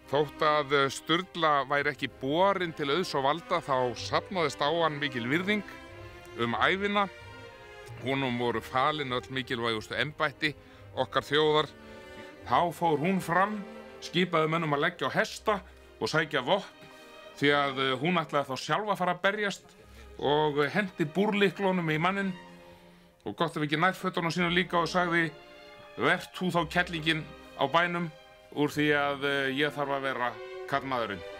Þótt að Sturla væri ekki borinn til auðs og valda þá safnaðist á hann mikil virðing ævina. Honum voru falin öll mikilvægustu embætti okkar þjóðar. Þá fór hún fram, skipaði mönnum að leggja á hesta og sækja vopn því að hún ætlaði þá sjálf að fara að berjast og henti búrlyklunum í manninn og gott ef ekki nærfötunum sínum líka og sagði: "Vert þú þá kellingin á bænum úr því að ég þarf að vera karlmaðurinn."